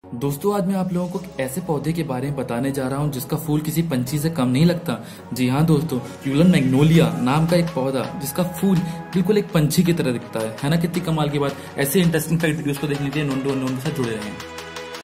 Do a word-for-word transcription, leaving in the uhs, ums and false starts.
दोस्तों आज मैं आप लोगों को ऐसे पौधे के बारे में बताने जा रहा हूं जिसका फूल किसी पंछी से कम नहीं लगता। जी हाँ दोस्तों, यूलन मैग्नोलिया नाम का एक पौधा जिसका फूल बिल्कुल एक पंछी की तरह दिखता है है ना। कितनी कमाल की बात। ऐसे इंटरेस्टिंग फैक्ट वीडियोस को देखने के लिए नोंडो नोंडो से जुड़े रहें।